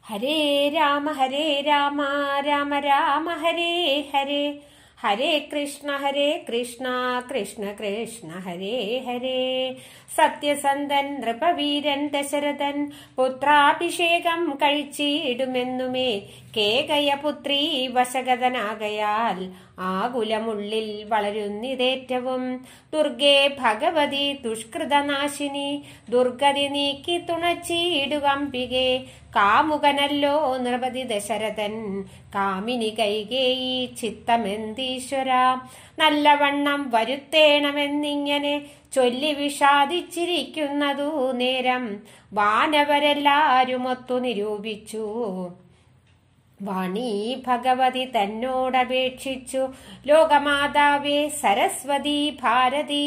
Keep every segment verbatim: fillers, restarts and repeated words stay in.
ഹരേ രാമ ഹരേ രാമ രാമ രാമ ഹരേ ഹരേ ഹരേ കൃഷ്ണ ഹരേ കൃഷ്ണ കൃഷ്ണ കൃഷ്ണ ഹരേ ഹരേ. സത്യസന്ധൻ നൃപവീരൻ ദശരഥൻ പുത്രാഭിഷേകം കഴിച്ചിടുമെന്നുമേ കേകയപുത്രി വശഗതനാകയാൽ ആകുലമുള്ളിൽ വളരുന്നിതേറ്റവും. ദുർഗേ ഭഗവതി ദുഷ്കൃതനാശിനി ദുർഗതി നീക്കി തുണച്ചിടുകമ്പികെ. കാമുകനല്ലോ നൃപതി ദശരഥൻ കാമിനി കൈകേയി ചിത്തമെന്തീശ്വര. നല്ലവണ്ണം വരുത്തേണമെന്നിങ്ങനെ ചൊല്ലി വിഷാദിച്ചിരിക്കുന്നതു നേരം വാനവരെല്ലാരുമൊത്തു നിരൂപിച്ചു. വാണി ഭഗവതി തന്നോടപേക്ഷിച്ചു, ലോകമാതാവേ സരസ്വതി ഭാരതി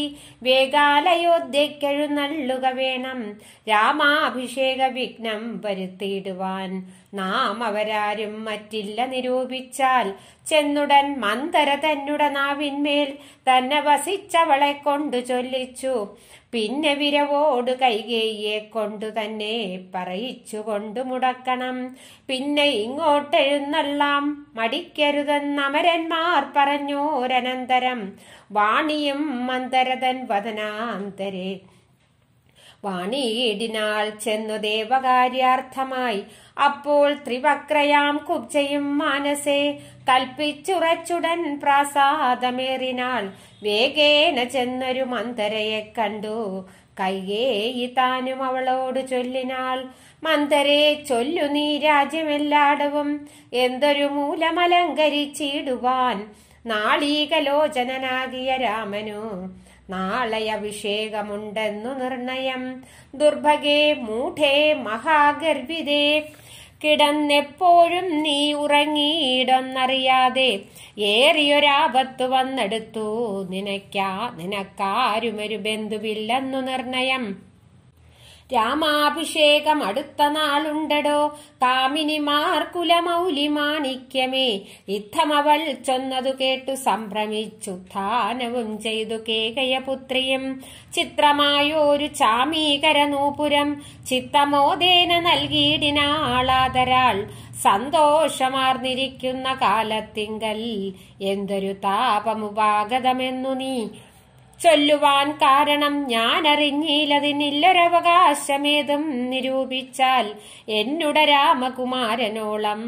വേഗാലയോധ്യക്കെഴുന്നള്ളുക വേണം. രാമാഭിഷേക വിഘ്നം വരുത്തിയിടുവാൻ നാം അവരാരും മറ്റില്ല നിരൂപിച്ചാൽ. ചെന്നുടൻ മന്ദര തന്നുടെ നാവിന്മേൽ തന്നെ വസിച്ചവളെ കൊണ്ടു ചൊല്ലിച്ചു. പിന്നെ വിരവോട് കൈകേയിയെ കൊണ്ടു തന്നെ പറയിച്ചു കൊണ്ടു മുടക്കണം. പിന്നെ ഇങ്ങോട്ടെഴുന്നള്ളാം മടിക്കരുതെന്നമരന്മാർ പറഞ്ഞോരനന്തരം. വാണിയും മന്ദരതൻ വദനാന്തരെ വാണിയിടിനാൾ ചെന്നു ദേവകാര്യാർത്ഥമായി. അപ്പോൾ ത്രിവക്രയാം കുബ്ജയും മാനസേ കൽപ്പിച്ചുറച്ചുടൻ പ്രാസാദമേറിനാൾ. വേഗേന ചെന്നൊരു മന്ദരയെ കണ്ടു കൈകേയി താനും അവളോട് ചൊല്ലിനാൾ. മന്ദരേ ചൊല്ലു നീ രാജ്യമെല്ലാടവും എന്തൊരു മൂലമലങ്കരിച്ചിടുവാൻ. നാളീകലോചനാകിയ രാമനു നാളെ അഭിഷേകമുണ്ടെന്നു നിർണയം. ദുർഭഗേ മൂഢേ മഹാഗർഭിതേ കിടന്നെപ്പോഴും നീ ഉറങ്ങിയിടൊന്നറിയാതെ ഏറിയൊരാപത്തു വന്നെടുത്തു നിനക്കാ നിനക്കാരുമൊരു ബന്ധുവില്ലെന്നു നിർണയം. രാമാഭിഷേകം അടുത്ത നാളുണ്ടടോ കാമിനിമാർ കുലമൗലി മാണിക്യമേ. യുദ്ധമവൾ ചൊന്നതു കേട്ടു സംഭ്രമിച്ചുത്ഥാനവും ചെയ്തു കേകയപുത്രിയും. ചിത്രമായോരു ചാമീകര നൂപുരം ചിത്തമോദേന നൽകിയിടിനാളാതരാൾ. സന്തോഷമാർന്നിരിക്കുന്ന കാലത്തിങ്കൽ എന്തൊരു താപമുപാഗതമെന്നു നീ ചൊല്ലുവാൻ കാരണം ഞാനറിഞ്ഞില്ലതിനില്ലൊരവകാശമേതും നിരൂപിച്ചാൽ. എന്നുട രാമകുമാരനോളം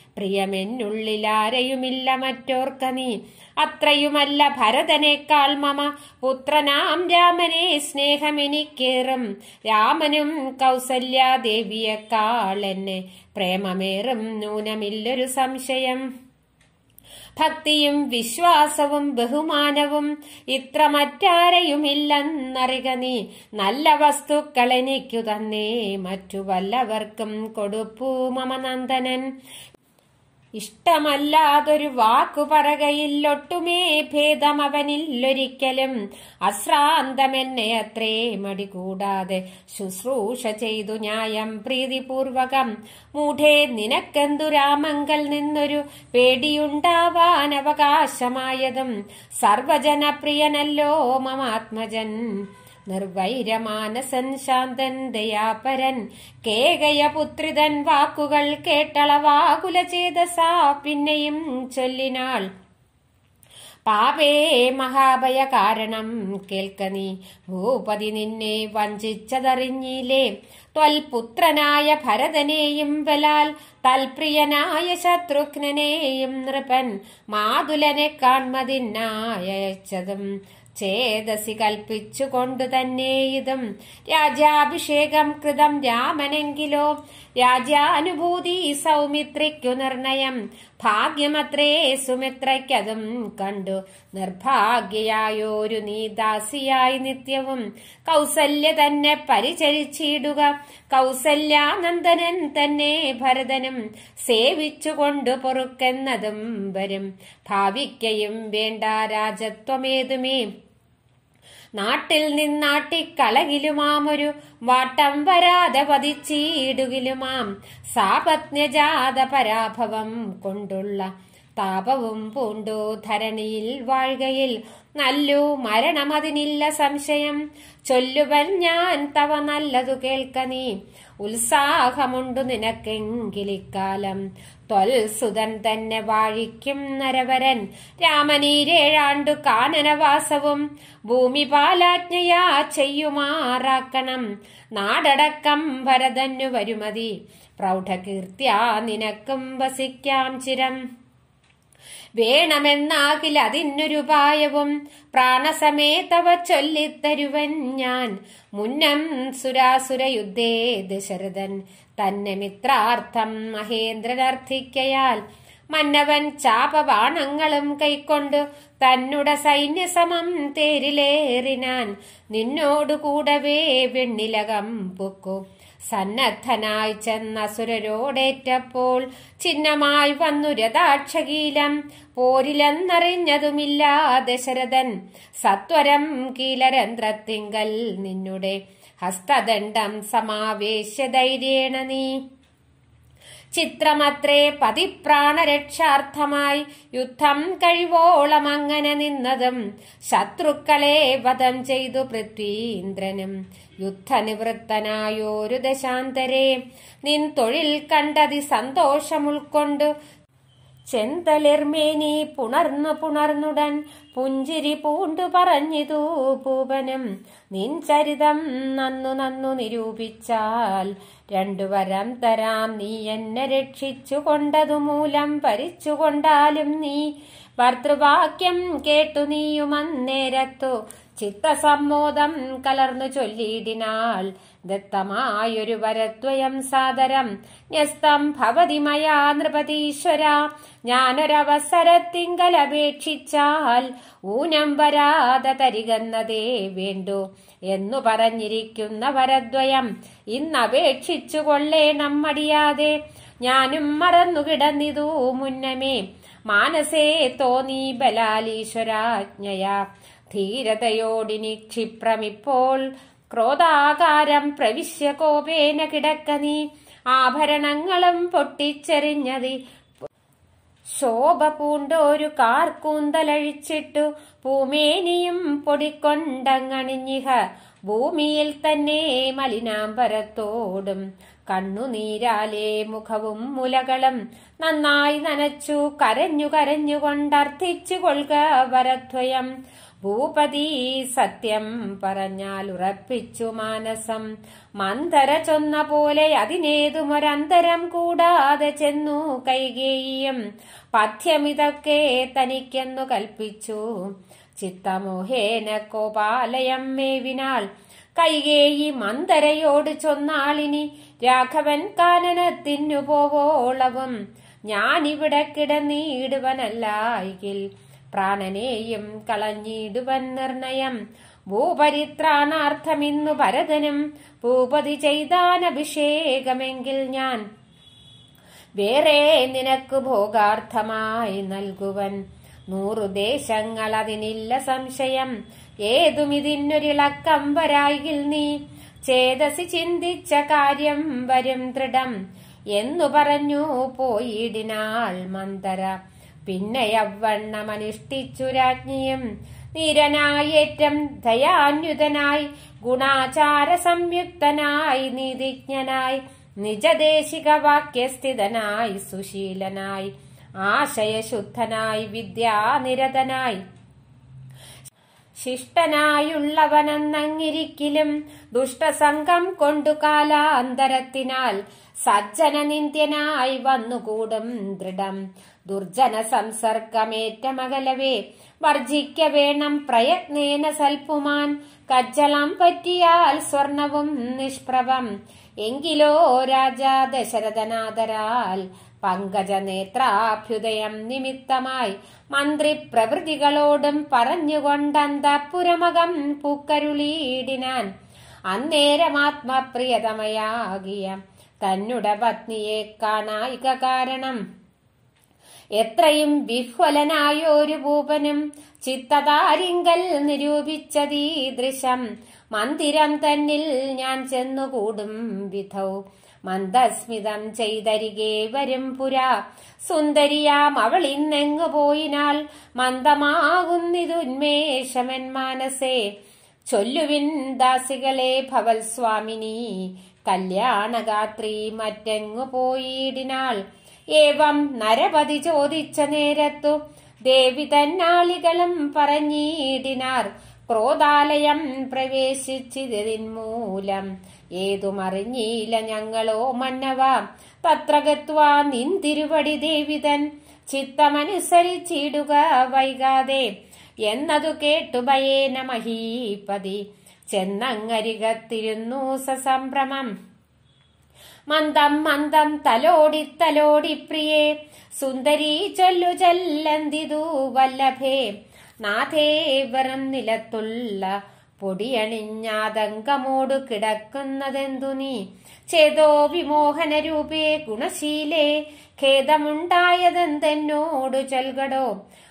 പ്രിയമെന്നുള്ളിലാരെയുമില്ല മറ്റോർക്ക നീ. അത്രയുമല്ല ഭരതനേക്കാൾ മമ പുത്രനാം രാമനെ സ്നേഹമെനിക്കേറും. രാമനും കൗസല്യാദേവിയേക്കാൾ എന്നെ പ്രേമമേറും നൂനമില്ലൊരു സംശയം. ഭക്തിയും വിശ്വാസവും ബഹുമാനവും ഇത്ര മറ്റാരെയുമില്ലെന്നറിക നീ. നല്ല വസ്തുക്കൾ എനിക്കു തന്നേ മറ്റു വല്ലവർക്കും കൊടുപ്പൂ മമ നന്ദനൻ. ഇഷ്ടമല്ലാതൊരു വാക്കു പറകയില്ലൊട്ടുമേ ഭേദം അവനില്ലൊരിക്കലും. അശ്രാന്തമെന്നെ അത്രേ മടി കൂടാതെ ശുശ്രൂഷ ചെയ്തു ന്യായം പ്രീതിപൂർവകം. മൂഢേ നിനക്കെന്തു രാമങ്കൽ നിന്നൊരു പേടിയുണ്ടാവാൻ അവകാശമായതും. സർവജനപ്രിയനല്ലോ മമാത്മജൻ നിർവൈരമാനസൻ ശാന്തൻ ദയാപരൻ. കേകയപുത്രിതൻ വാക്കുകൾ കേട്ടളവാകുല ചേതസാ പിന്നെയും ചൊല്ലിനാൾ. പാപേ മഹാഭയ കാരണം കേൾക്ക നീ. ഭൂപതി നിന്നെ വഞ്ചിച്ചതറിഞ്ഞില്ലേ. ത്വൽപുത്രനായ ഭരതനെയും ബലാൽ തൽപ്രിയനായ ശത്രുഘ്നനെയും നൃപൻ മാതുലനെ കാൺമതിനായച്ചതും ചേതസി കൽപ്പിച്ചുകൊണ്ടു തന്നെ ഇതും. രാജ്യാഭിഷേകം കൃതം രാമനെങ്കിലോ രാജ്യാനുഭൂതി സൗമിത്രിക്കു നിർണയം. ഭാഗ്യമത്രേ സുമിത്രയ്ക്കതും കണ്ടു നിർഭാഗ്യയായോരു നീ ദാസിയായി നിത്യവും. കൗസല്യ തന്നെ പരിചരിച്ചിടുക കൗസല്യാനന്ദനൻ തന്നെ ഭരതനും സേവിച്ചുകൊണ്ടു പൊറുക്കെന്നതും വരും. ഭാവിക്കയും വേണ്ട രാജത്വമേതുമേ. നാട്ടിൽ നിന്നാട്ടിക്കളകിലുമാമൊരു വാട്ടം വരാതെ പതിച്ചിടുകിലുമാം. സാപത്ന്യജാത പരാഭവം കൊണ്ടുള്ള താപവും പൂണ്ടു ധരണിയിൽ വാഴുകയിൽ നല്ലു മരണമതിനില്ല സംശയം. ചൊല്ലുവൻ ഞാൻ തവ നല്ലതു കേൾക്ക നീ, ഉത്സാഹമുണ്ടു നിനക്കെങ്കിലിക്കാലം. ത്വൽസുതൻ തന്നെ വാഴിക്കും നരവരൻ, രാമനീരേഴാണ്ടു കാനനവാസവും ഭൂമി പാലാജ്ഞയാ ചെയ്യുമാറാക്കണം. നാടടക്കം ഭരതന്നു വരുമതി, പ്രൗഢകീർത്തിയാ നിനക്കും വസിക്കാം ചിരം. വേണമെന്നാകിൽ അതിനൊരുപായവും പ്രാണസമേതവ ചൊല്ലിത്തരുവൻ ഞാൻ. മുന്നം സുരാസുര യുദ്ധേ ദശരഥൻ തന്നെ മിത്രാർത്ഥം മഹേന്ദ്രനർത്ഥിക്കയാൽ മന്നവൻ ചാപബാണങ്ങളും കൈക്കൊണ്ടു തന്നുടെ സൈന്യസമം തേരിലേറിനാൻ. നിന്നോടു കൂടവേ വെണ്ണിലകം പൊക്കു സന്നദ്ധനായി ചെന്നസുരരോടേറ്റപ്പോൾ ചിഹ്നമായി വന്നു രഥാക്ഷകീലം. പോരിലെന്നറിഞ്ഞതുമില്ല ദശരഥൻ, സത്വരം കീലരന്ധ്രത്തിങ്കൽ നിന്നുടെ ഹസ്തദണ്ഡം സമാവേശ്യ ധൈര്യേണ നീ. ചിത്രമത്രേ പതിപ്രാണരക്ഷാർത്ഥമായി യുദ്ധം കഴിവോളം അങ്ങനെ നിന്നതും. ശത്രുക്കളെ വധം ചെയ്തു പൃഥ്വീന്ദ്രനും യുദ്ധനിവൃത്തനായോരു ദശാന്തരെ. നിൻ തൊഴിൽ കണ്ടതി സന്തോഷമുൾക്കൊണ്ടു ചെന്തളിർമേനി പുണർന്നു പുണർന്നുടൻ പുഞ്ചിരി പൂണ്ടു പറഞ്ഞിതു പൂപനും. നിൻ ചരിതം നന്നു നന്നു നിരൂപിച്ചാൽ രണ്ടു വരം തരാം, നീ എന്നെ രക്ഷിച്ചു കൊണ്ടതു മൂലം ഭരിച്ചുകൊണ്ടാലും നീ. ഭർതൃവാക്യം കേട്ടു നീയുമന്നേരത്തു ചിത്തസമ്മോദം കലർന്നു ചൊല്ലിയിടിനാൾ. ദത്തമായൊരു വരദ്വയം സാദരം ന്യസ്തം ഭവതി മയാ നൃപതീശ്വര. ഞാനൊരവസരത്തിങ്കൽ അപേക്ഷിച്ചാൽ ഊനം വരാതെ തരികന്നതേ വേണ്ടു എന്നു പറഞ്ഞിരിക്കുന്ന വരദ്വയം ഇന്നപേക്ഷിച്ചു കൊള്ളേണം മടിയാതെ. ഞാനും മറന്നു കിടന്നിതു മുന്നമേ മാനസേ തോന്നി ബലാലീശ്വരാജ്ഞയാ. ധീരതയോടിനി ക്ഷിപ്രമിപ്പോൾ ക്രോധാകാരം പ്രവിശ്യ കോപേന കിടക്ക നീ. ആഭരണങ്ങളും പൊട്ടിച്ചെറിഞ്ഞതി ശോഭ പൂണ്ടോരു കാർക്കൂന്തലഴിച്ചിട്ടു പൂമേനിയും പൊടിക്കൊണ്ടങ്ങണിഞ്ഞിഹ. ഭൂമിയിൽ തന്നെ മലിനാംബരത്തോടും കണ്ണുനീരാലേ മുഖവും മുലകളും നന്നായി നനച്ചു കരഞ്ഞു കരഞ്ഞുകൊണ്ടർത്ഥിച്ചു കൊള്ളുക വരദ്വയം. ഭൂപതി സത്യം പറഞ്ഞാൽ ഉറപ്പിച്ചു മാനസം. മന്ദര ചൊന്ന പോലെ അതിനേതുമൊരന്തരം കൂടാതെ ചെന്നു കൈകേയിയും. പഥ്യമിതൊക്കെ തനിക്കെന്നു കൽപ്പിച്ചു ചിത്തമോഹേന കോപാലയം മേവിനാൾ. കൈകേയി മന്ദരയോട് ചൊന്നാളിനി രാഘവൻ കാനനത്തിനു പോവോളവും. ഞാനിവിടെ കിടന്നിടുവനല്ലായിൽ പ്രാണനെയും കളഞ്ഞിടുവൻ നിർണയം. ഭൂപരിത്രാണാർത്ഥമിന്നു ഭരതനും ഭൂപതി ചെയ്താൻ അഭിഷേകമെങ്കിൽ ഞാൻ വേറെ നിനക്ക് ഭോഗാർത്ഥമായി നൽകുവൻ നൂറു ദേശങ്ങൾ, അതിനില്ല സംശയം. ഏതുമിതിനൊരിളക്കം വരായിൽ നീ ചേതസി ചിന്തിച്ച കാര്യം വരും ദൃഢം എന്നു പറഞ്ഞു പോയിടിനാൾ മന്ദര. പിന്നെ യവ്വണ്ണമനുഷ്ഠിച്ചു രാജ്ഞിയും നീരനായേറ്റം ദയാന്യുതനായി ഗുണാചാര സംയുക്തനായി നീതിജ്ഞനായി നിജദേശിക വാക്യസ്ഥിതനായി സുശീലനായി ആശയശുദ്ധനായി വിദ്യാനിരതനായി ശിഷ്ടനായുള്ളവനെന്നങ്ങിരിക്കിലും ദുഷ്ടസംഘം കൊണ്ടു കാലാന്തരത്തിനാൽ സജ്ജന നിന്ദ്യനായി വന്നുകൂടും ദൃഢം. ദുർജന സംസർഗമേറ്റമകലവേ വർജിക്ക വേണം പ്രയത്നേന സൽപ്പുമാൻ. കജ്ജളം പറ്റിയാൽ സ്വർണവും നിഷ്പ്രഭം. എങ്കിലോ രാജാ ദശരഥനാദരാൽ പങ്കജനേത്രാഭ്യുദയം നിമിത്തമായി മന്ത്രി പ്രവൃത്തികളോടും പറഞ്ഞുകൊണ്ടന്തപുരമകം പൂക്കരുളീടിനാൻ. അന്നേരമാത്മപ്രിയതമയാകിയ തന്നുടെ പത്നിയെ കാണായിക കാരണം എത്രയും വിഹ്വലനായൊരു ഭൂപനും ചിത്തതാരിങ്കൽ നിരൂപിച്ചതീദൃശം. മന്ദിരം തന്നിൽ ഞാൻ ചെന്നുകൂടും വിധൗ മന്ദസ്മിതം ചെയ്തരികെ വരും പുരാ സുന്ദരിയാം അവൾ ഇന്നെങ്ങു പോയിനാൽ മന്ദമാകുന്നിതുന്മേഷമൻ മാനസേ. ചൊല്ലുവിൻ ദാസികളെ ഭവൽ സ്വാമിനി കല്യാണഗാത്രി മറ്റെങ്ങു പോയിടിനാൾ. ഏവം നരപതി ചോദിച്ച നേരത്തു ദേവി തന്നാളികളും പറഞ്ഞിടിനാർ. ക്രോധാലയം പ്രവേശിച്ചിതിന്മൂലം ഏതുമറിഞ്ഞില്ല ഞങ്ങളോ മന്നവ. തത്ര ഗത്വാ നിൻ തിരുവടി ദേവിതൻ ചിത്തമനുസരിച്ചിടുക വൈകാതെ എന്നതു കേട്ടു ഭയേന മഹീപതി ചെന്നങ്ങരികത്തിരുന്നു സസംഭ്രമം. മന്ദം മന്ദം തലോടി തലോടി പ്രിയേ സുന്ദരി ചൊല്ലു ചൊല്ലന്തിതു വല്ലഭേ. നാഥേ വെറും നിലത്തുള്ള പൊടിയണിഞ്ഞാതങ്കമോടു കിടക്കുന്നതെന്തു നീ. ചേതോ വിമോഹന രൂപേ ഗുണശീലേ ഖേദമുണ്ടായതെന്തെന്നോടു ചൊൽകടോ.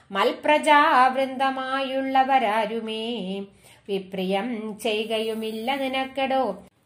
മൽപ്രജാവൃന്ദമായുള്ളവരാരുമേ വിപ്രിയം ചെയ്യുകയുമില്ല നിനക്കെടോ.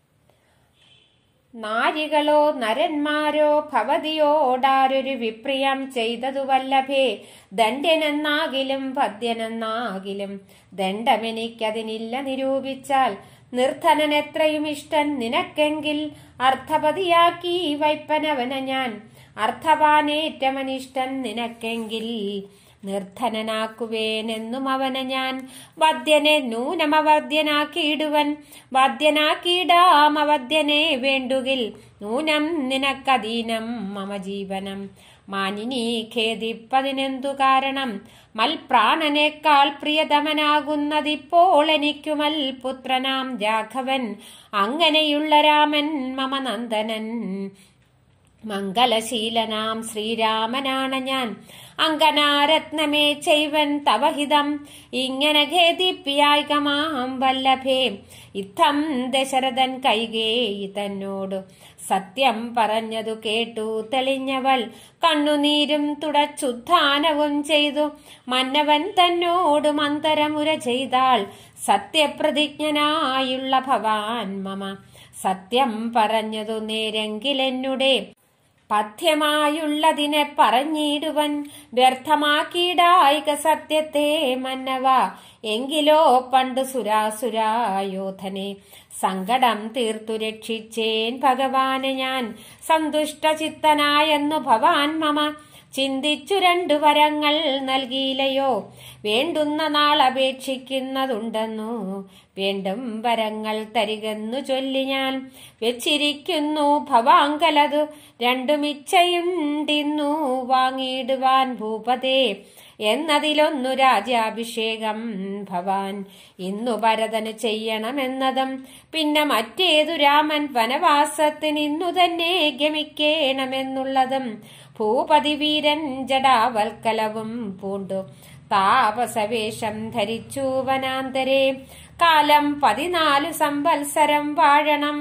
നാരികളോ നരന്മാരോ ഭവതിയോടാരൊരു വിപ്രിയം ചെയ്തതു വല്ലഭേ. ദണ്ഡ്യനെന്നാകിലും പദ്യനെന്നാകിലും ദണ്ഡമെനിക്കതിനില്ല നിരൂപിച്ചാൽ. നിർധനൻ എത്രയും ഇഷ്ടൻ നിനക്കെങ്കിൽ അർത്ഥപതിയാക്കി വൈപ്പനവന ഞാൻ. അർത്ഥവാനേറ്റമനിഷ്ടൻ നിനക്കെങ്കിൽ നിർധനനാക്കുവേനെന്നും അവനെ ഞാൻ. വദ്യനെ നൂനമവദ്യനാക്കിയിടുവൻ വദ്യനാക്കിയിടാമവദ്യനെ വേണ്ടുകിൽ നൂനം നിനക്കധീനം മമ ജീവനം. മാനിനി ഖേദിപ്പതിനെന്തു കാരണം. മൽപ്രാണനേക്കാൾ പ്രിയതമനാകുന്നതിപ്പോൾ എനിക്കു മൽപുത്രനാം രാഘവൻ. അങ്ങനെയുള്ള രാമൻ മമ നന്ദനൻ മംഗലശീലനാം ശ്രീരാമനാണ് ഞാൻ. അങ്കനാരത്നമേ ചെയ്വൻ തവഹിതം ഇങ്ങനെ ഖേദിപ്പിയായികമാം വല്ലഭേ. ഇത്തം ദശരഥൻ കൈകേയി തന്നോടു സത്യം പറഞ്ഞതു കേട്ടു തെളിഞ്ഞവൾ. കണ്ണുനീരും തുടച്ചുദ്ധാനവും ചെയ്തു മന്നവൻ തന്നോട് മന്തരമുര ചെയ്താൾ. സത്യപ്രതിജ്ഞനായുള്ള ഭവാൻ മമ സത്യം പറഞ്ഞതു നേരെങ്കിലെന്നുടെ പഥ്യമായുള്ളതിനെ പറഞ്ഞിടുവൻ. വ്യർത്ഥമാക്കിയിടായിക സത്യത്തെ മന്നവ. എങ്കിലോ പണ്ടു സുരാസുരായോധനെ സങ്കടം തീർത്തു രക്ഷിച്ചേൻ ഭഗവാനെ ഞാൻ. സന്തുഷ്ടചിത്തനായെന്നു ഭവാൻ മമ ചിന്തിച്ചു രണ്ടു വരങ്ങൾ നൽകിയില്ലയോ. വേണ്ടുന്ന നാൾ അപേക്ഷിക്കുന്നതുണ്ടെന്നു വേണ്ടും വരങ്ങൾ തരികെന്നു ചൊല്ലി ഞാൻ വെച്ചിരിക്കുന്നു ഭവാങ്കലതു. രണ്ടുമിച്ചയുണ്ടിന്നു വാങ്ങിയിടുവാൻ ഭൂപതേ. എന്നതിലൊന്നു രാജ്യാഭിഷേകം ഭവാൻ ഇന്നു ഭരതന് ചെയ്യണമെന്നതും പിന്നെ മറ്റേതു രാമൻ വനവാസത്തിന് ഇന്നു തന്നെ ഗമിക്കേണമെന്നുള്ളതും. ഭൂപതി വീരൻ ജടാവൽക്കലവും പൂണ്ടു താപസവേഷം ധരിച്ചു വനാന്തരേ. കാലം പതിനാലു സംവത്സരം വാഴണം.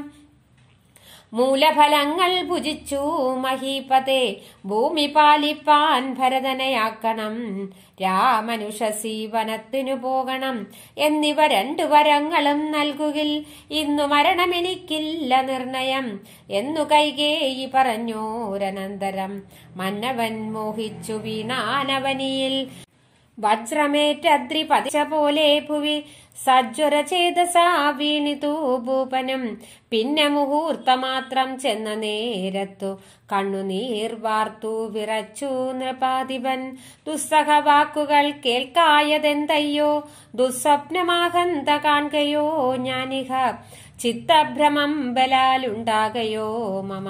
മൂലഫലങ്ങൾ ഭുജിച്ചു മഹീപതേ. ഭൂമി പാലിപ്പാൻ ഭരതനയാക്കണം. രാമനുഷസി വനത്തിനു പോകണം. എന്നിവ രണ്ടു വരങ്ങളും നൽകുകിൽ ഇന്നു മരണമെനിക്കില്ല നിർണയം എന്നു കൈകേയി പറഞ്ഞോരനന്തരം. മന്നവൻ മോഹിച്ചു വീണാനവനിയിൽ വജ്രമേറ്റദ്രി പതിച്ച പോലെ ഭുവി സജ്വര ചേതസാ വീണിതു ഭൂപനും. പിന്നെ മുഹൂർത്തമാത്രം ചെന്ന നേരത്തു കണ്ണുനീർ വാർത്തു വിറച്ചു നൃപാധിപൻ. ദുസ്സഹ വാക്കുകൾ കേൾക്കായതെന്തയ്യോ ദുസ്വപ്നമാഹന്ത കാൺകയോ ഞാനിഹ. ചിത്തഭ്രമം ബലാലുണ്ടാകയോ മമ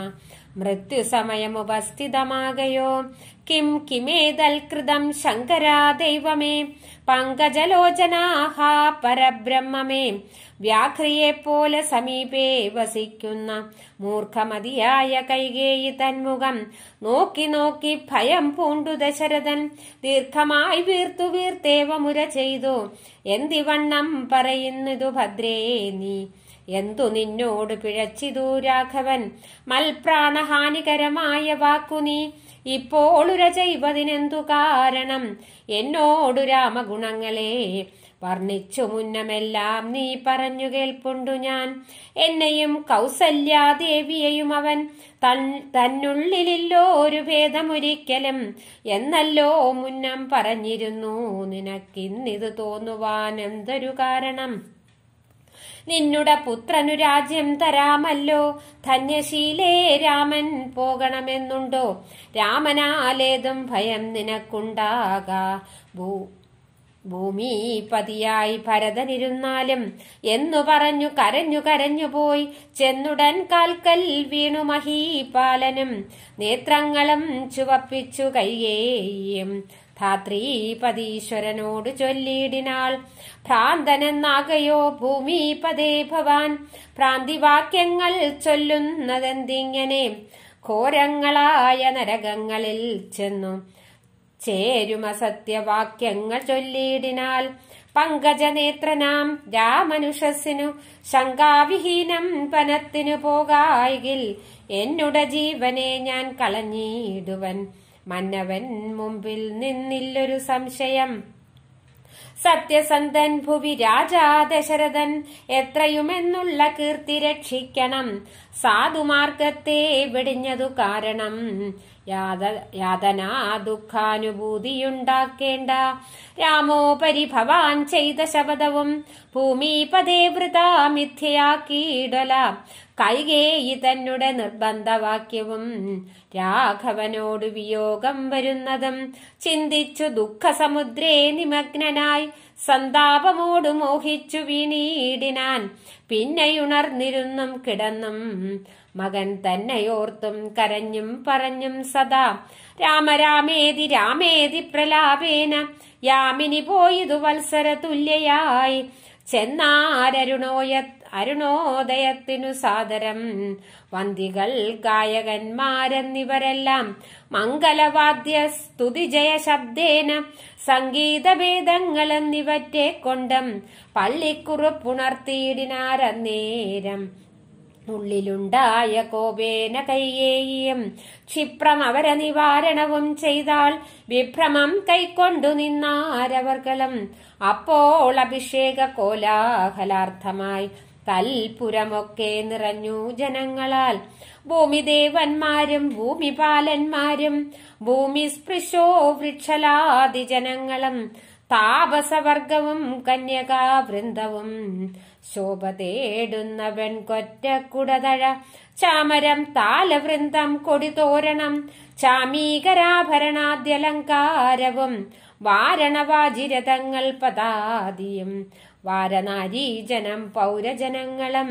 മൃത്യുസമയമുപസ്ഥിതമാകയോ. കിം കിമേതൽ കൃതം ശങ്കരാ ദൈവമേ പങ്കജലോചനാഹ പരബ്രഹ്മമേ. വ്യാഘ്രിയെപ്പോലെ സമീപേ വസിക്കുന്ന മൂർഖമതിയായ കൈകേയി തന്മുഖം നോക്കി നോക്കി ഭയം പൂണ്ടു ദശരഥൻ. ദീർഘമായി വീർത്തു വീർത്തേവമുര ചെയ്തു. എന്തിവണ്ണം പറയുന്നിതു ഭദ്രേ നീ. എന്തു നിന്നോട് പിഴച്ചിതു രാഘവൻ. മൽപ്രാണഹാനികരമായ വാക്കു നീ ഇപ്പോളുര ചെയ്വതിനെന്തു കാരണം. എന്നോടു രാമഗുണങ്ങളെ വർണ്ണിച്ചു മുന്നമെല്ലാം നീ പറഞ്ഞു കേൾപ്പുണ്ടു ഞാൻ. എന്നെയും കൗസല്യാദേവിയെയും അവൻ തന്നുള്ളിലില്ലോ ഒരു ഭേദമൊരിക്കലും എന്നല്ലോ മുന്നം പറഞ്ഞിരുന്നു. നിനക്കിന്നിത് തോന്നുവാൻ എന്തൊരു കാരണം? നിന്നുടെ പുത്രനു രാജ്യം തരാമല്ലോ, ധന്യശീലേ രാമൻ പോകണമെന്നുണ്ടോ? രാമനാലേതും ഭയം നിനക്കുണ്ടാകാ. ഭൂ ഭൂമിപതിയായി ഭരതനിരുന്നാലും എന്നു പറഞ്ഞു കരഞ്ഞു കരഞ്ഞു പോയി ചെന്നുടൻ കാൽക്കൽ വീണു മഹീപാലനും നേത്രങ്ങളും ചുവപ്പിച്ചു കൈകേയും ധാത്രീപതീശ്വരനോട് ചൊല്ലിയിടിനാൾ. ഭ്രാന്തനെന്നാകയോ ഭൂമിപതേ ഭവാൻ, ഭ്രാന്തിവാക്യങ്ങൾ ചൊല്ലുന്നതെന്തിങ്ങനെ? ഘോരങ്ങളായ നരകങ്ങളിൽ ചെന്നു ചേരുമസത്യവാക്യങ്ങൾ ചൊല്ലിയിടിനാൽ. പങ്കജനേത്രനാം രാമനുഷസ്സിനു ശങ്കാവിഹീനം വനത്തിനു പോകായിൽ എന്നുടെ ജീവനെ ഞാൻ കളഞ്ഞിടുവൻ. മന്നവൻ മുമ്പിൽ നിന്നില്ലൊരു സംശയം. സത്യസന്ധൻ ഭുവി രാജാ ദശരഥൻ എത്രയുമെന്നുള്ള കീർത്തി രക്ഷിക്കണം. സാധുമാർഗത്തെ വെടിഞ്ഞതു കാരണം യാത യാതനാ ദുഃഖാനുഭൂതിയുണ്ടാക്കേണ്ട. രാമോപരി ഭവാൻ ചെയ്ത ശപഥവും ഭൂമിപതേ വൃതാ മിഥ്യയാക്കിയിടല. കൈകേയി തന്നുടെ നിർബന്ധവാക്യവും രാഘവനോട് വിയോഗം വരുന്നതും ചിന്തിച്ചു ദുഃഖസമുദ്രേ നിമഗ്നനായി സന്താപമോട് മോഹിച്ചു വീണീടിനാൻ. പിന്നെയുണർന്നിരുന്നും കിടന്നും മകൻ തന്നെയോർത്തും കരഞ്ഞും പറഞ്ഞും സദാ രാമരാമേതി രാമേതി പ്രലാപേന യാമിനി പോയിതു വത്സര തുല്യയായി. ചെന്നാരരുണോയ അരുണോദയത്തിനു സാദരം വന്ദികൾ ഗായകന്മാരെന്നിവരെല്ലാം മംഗളവാദ്യ സ്തുതിജയ ശബ്ദേന സംഗീതഭേദങ്ങളെന്നിവറ്റെ കൊണ്ടും പള്ളിക്കുറുപ്പുണർത്തിയിടിനാരന്നേരം. ഉള്ളിലുണ്ടായ കോപേന കൈകേയിയും ക്ഷിപ്രം അവര നിവാരണവും ചെയ്താൽ വിഭ്രമം കൈക്കൊണ്ടു നിന്നാരവർകളും. അപ്പോൾ അഭിഷേക കോലാഹലാർത്ഥമായി തൽപുരമൊക്കെ നിറഞ്ഞു ജനങ്ങളാൽ. ഭൂമിദേവന്മാരും ഭൂമിപാലന്മാരും ഭൂമിസ്പൃശോ വൃക്ഷലാദി ജനങ്ങളും താപസവർഗവും കന്യകാവൃന്ദവും ശോഭ തേടുന്ന വെൺകൊറ്റക്കുടതഴ ചാമരം താലവൃന്ദം കൊടിതോരണം ചാമീകരാഭരണാദ്യലങ്കാരവും വാരണവാജിരഥങ്ങൾ പദാദിയും വാരനാരീജനം പൗരജനങ്ങളും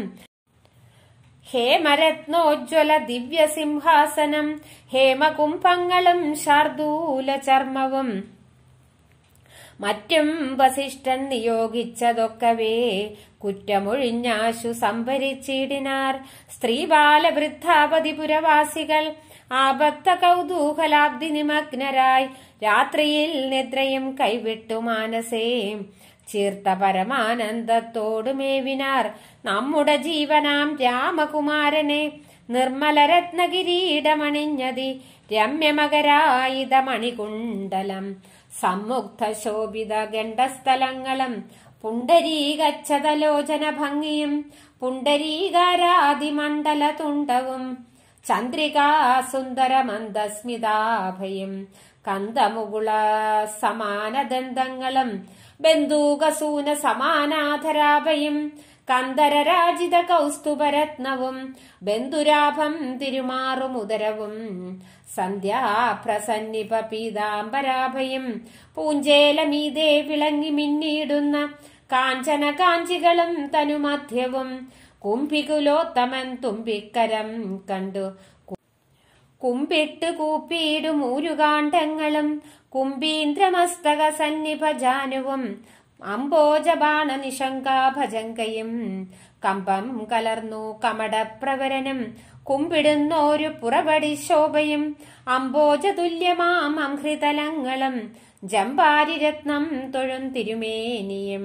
ഹേമരത്നോജ്വല ദിവ്യസിംഹാസനം ഹേമകുംഭങ്ങളും ശാർദൂല ചർമ്മവും മറ്റും വസിഷ്ഠൻ നിയോഗിച്ചതൊക്കവേ കുറ്റമൊഴിഞ്ഞാശു സംഭരിച്ചിടിനാർ. സ്ത്രീബാലവൃദ്ധാപതി പുരവാസികൾ ആപത്ത കൗതൂഹലാബ്ദി നിമഗ്നരായി രാത്രിയിൽ നിദ്രയും കൈവിട്ടു മാനസേ ചീർത്ത പരമാനന്ദത്തോടു മേവിനാർ. നമ്മുടെ ജീവനാം രാമകുമാരനെ നിർമ്മല രത്നകിരീടമണിഞ്ഞതി രമ്യമകരായുധ മണികുണ്ടലം സമ്മുഗ്ധ ശോഭിത ഗണ്ഡസ്ഥലങ്ങളും പുണ്ടരീകച്ഛതലോചന ഭംഗിയും പുണ്ടരീകാരാതിമണ്ഡല തുണ്ടവും ചന്ദ്രികാ സുന്ദര മന്ദസ്മിതാഭയും കന്ദമുകുള സമാനദന്തങ്ങളും ബന്ധൂകസൂന സമാനാധരാഭയും കന്ദരരാജിത കൗസ്തുഭരത്നവും ബന്ധുരാഭം തിരുമാറുമുദരവും സന്ധ്യാപ്രസന്നിപ പീതാംബരാഭയും പൂഞ്ചേലമീതേ വിളങ്ങി മിന്നിയിടുന്ന കാഞ്ചന കാഞ്ചികളും തനുമധ്യവും കുംഭികുലോത്തമൻ തുമ്പിക്കരം കണ്ടു കുമ്പിട്ട് കൂപ്പിയിടും ഊരുകാണ്ഡങ്ങളും കുംഭീന്ദ്രമസ്തക സന്നിഭജാനുവും അംബോജബാണ നിശങ്കാഭജങ്കയും കമ്പം കലർന്നു കമടപ്രവരനും കുമ്പിടുന്നോരു പുറപടി ശോഭയും അംബോജതുല്യമാം അംഹൃതലങ്ങളും ജമ്പാരിരത്നം തൊഴും തിരുമേനിയും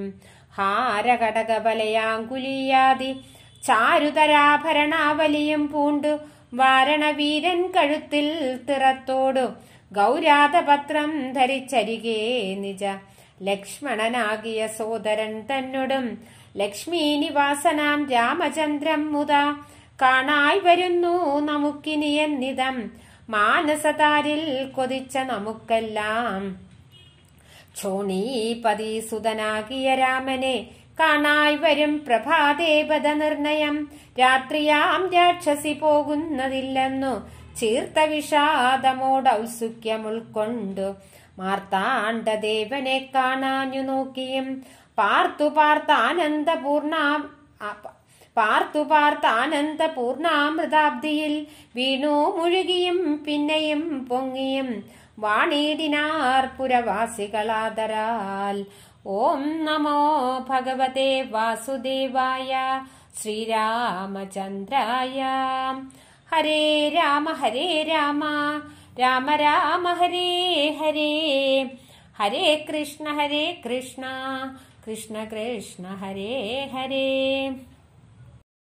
ഹാരകടകവലയാങ്കുലിയാതി ചാരുതരാഭരണാവലിയും പൂണ്ടു വാരണവീരൻ കഴുത്തിൽ തിറത്തോടു ഗൗരാതപത്രം ധരിച്ചരികെ നിജ ലക്ഷ്മണനാകിയ സോദരൻ തന്നോടും ലക്ഷ്മീ നിവാസനാം രാമചന്ദ്രം മുതാ കാണായി വരുന്നു നമുക്കിനി എന്നിതം മാനസതാരിൽ കൊതിച്ച നമുക്കെല്ലാം. ക്ഷോണീപതി സുതനാകിയ രാമനെ കാണായി വരും പ്രഭാദേവത നിർണയം. രാത്രിയാം രാക്ഷസി പോകുന്നതില്ലെന്നു ചീർത്ത വിഷാദമോടൗത്സുക്യം ഉൾക്കൊണ്ടു മാർത്താണ്ഡദേവനെ കാണാഞ്ഞു നോക്കിയും പാർത്തു പാർത്താനന്ദപൂർണ പാർത്തു പാർത്താനന്ദപൂർണാമൃതാബ്ദിയിൽ വീണു മുഴുകിയും പിന്നെയും പൊങ്ങിയും വാണീടിനാർ പുരവാസികളാദരാൽ. ഓം നമോ ഭഗവതേ വാസുദേവായ ശ്രീരാമചന്ദ്രായ. ഹരേ രാമ ഹരേ രാമ രാമ രാമ ഹരേ ഹരേ. ഹരേ കൃഷ്ണ ഹരേ കൃഷ്ണ കൃഷ്ണ കൃഷ്ണ ഹരേ ഹരേ.